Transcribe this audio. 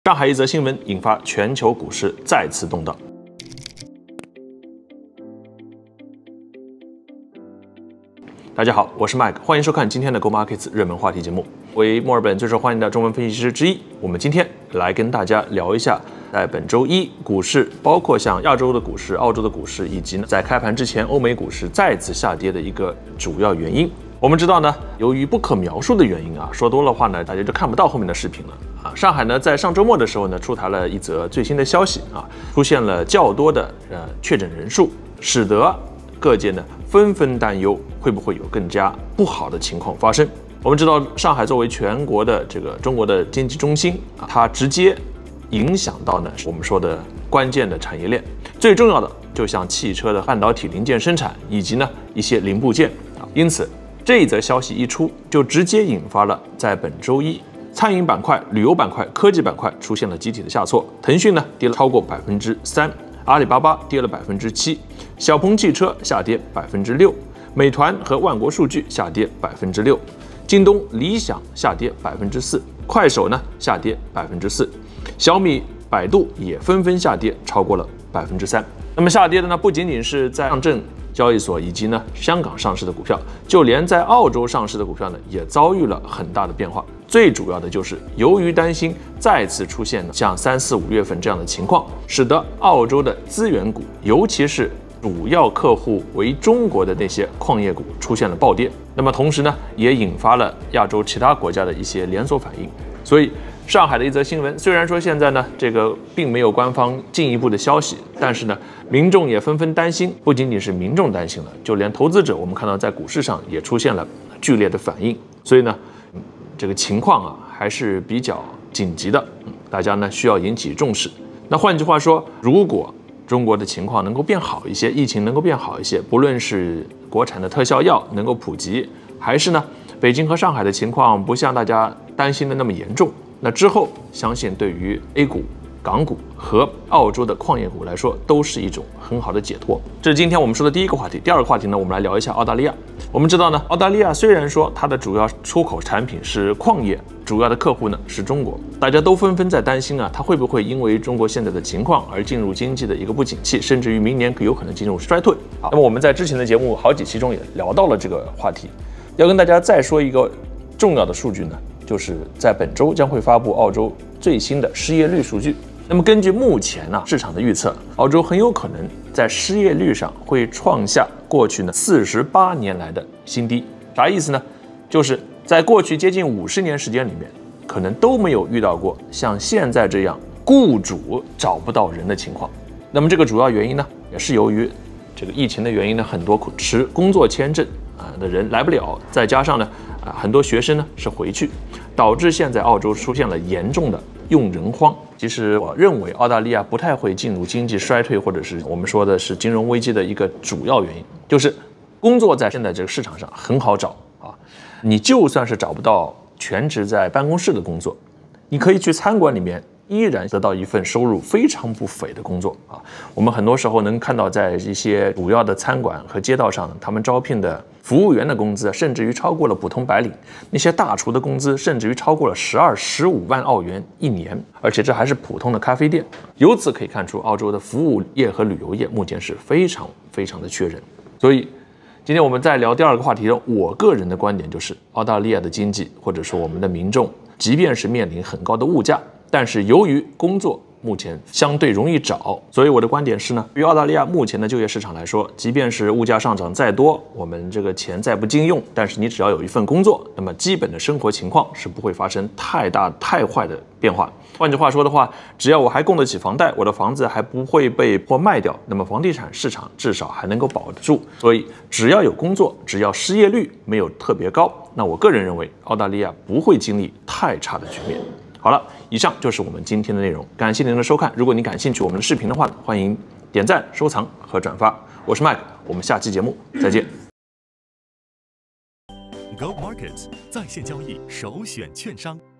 上海一则新闻引发全球股市再次动荡。大家好，我是 Mike， 欢迎收看今天的 Go Markets 热门话题节目。为墨尔本最受欢迎的中文分析师之一，我们今天来跟大家聊一下，在本周一股市，包括像亚洲的股市、澳洲的股市，以及在开盘之前欧美股市再次下跌的一个主要原因。我们知道呢，由于不可描述的原因啊，说多了话呢，大家就看不到后面的视频了。上海呢，在上周末的时候呢，出台了一则最新的消息啊，出现了较多的确诊人数，使得各界呢纷纷担忧会不会有更加不好的情况发生。我们知道，上海作为全国的这个中国的经济中心啊，它直接影响到呢我们说的关键的产业链，最重要的就像汽车的半导体零件生产以及呢一些零部件啊，因此这一则消息一出，就直接引发了在本周一。餐饮板块、旅游板块、科技板块出现了集体的下挫，腾讯呢跌了超过3%，阿里巴巴跌了7%，小鹏汽车下跌6%，美团和万国数据下跌6%，京东、理想下跌4%，快手呢下跌4%，小米、百度也纷纷下跌超过了3%。那么下跌的呢，不仅仅是在上证交易所以及呢香港上市的股票，就连在澳洲上市的股票呢也遭遇了很大的变化。最主要的就是由于担心再次出现像3、4、5月份这样的情况，使得澳洲的资源股，尤其是主要客户为中国的那些矿业股出现了暴跌。那么同时呢，也引发了亚洲其他国家的一些连锁反应。所以上海的一则新闻，虽然说现在呢这个并没有官方进一步的消息，但是呢民众也纷纷担心，不仅仅是民众担心了，就连投资者我们看到在股市上也出现了剧烈的反应。所以呢这个情况啊还是比较紧急的，大家呢需要引起重视。那换句话说，如果中国的情况能够变好一些，疫情能够变好一些，不论是国产的特效药能够普及，还是呢北京和上海的情况不像大家担心的那么严重，那之后相信对于 A 股、港股和澳洲的矿业股来说，都是一种很好的解脱。这是今天我们说的第一个话题。第二个话题呢，我们来聊一下澳大利亚。我们知道呢，澳大利亚虽然说它的主要出口产品是矿业，主要的客户呢是中国，大家都纷纷在担心啊，它会不会因为中国现在的情况而进入经济的一个不景气，甚至于明年有可能进入衰退。好，那么我们在之前的节目好几期中也聊到了这个话题，要跟大家再说一个重要的数据呢，就是在本周将会发布澳洲最新的失业率数据。那么根据目前市场的预测，澳洲很有可能在失业率上会创下过去48年来的新低。啥意思呢？就是在过去接近50年时间里面，可能都没有遇到过像现在这样雇主找不到人的情况。那么这个主要原因呢，也是由于这个疫情的原因呢，很多持工作签证的人来不了，再加上呢很多学生呢是回去，导致现在澳洲出现了严重的用人荒。其实我认为澳大利亚不太会进入经济衰退，或者是我们说的是金融危机的一个主要原因，就是工作在现在这个市场上很好找啊。你就算是找不到全职在办公室的工作，你可以去餐馆里面依然得到一份收入非常不菲的工作啊。我们很多时候能看到，在一些主要的餐馆和街道上，他们招聘的服务员的工资甚至于超过了普通白领，那些大厨的工资甚至于超过了12、15万澳元一年，而且这还是普通的咖啡店。由此可以看出，澳洲的服务业和旅游业目前是非常的缺人。所以今天我们在聊第二个话题中，我个人的观点就是，澳大利亚的经济或者说我们的民众，即便是面临很高的物价，但是由于工作目前相对容易找，所以我的观点是呢，对于澳大利亚目前的就业市场来说，即便是物价上涨再多，我们这个钱再不经用，但是你只要有一份工作，那么基本的生活情况是不会发生太坏的变化。换句话说的话，只要我还供得起房贷，我的房子还不会被迫卖掉，那么房地产市场至少还能够保得住。所以只要有工作，只要失业率没有特别高，那我个人认为澳大利亚不会经历太差的局面。好了，以上就是我们今天的内容，感谢您的收看。如果您感兴趣我们的视频的话，欢迎点赞、收藏和转发。我是 Mike， 我们下期节目再见。 Go Markets 在线交易首选券商。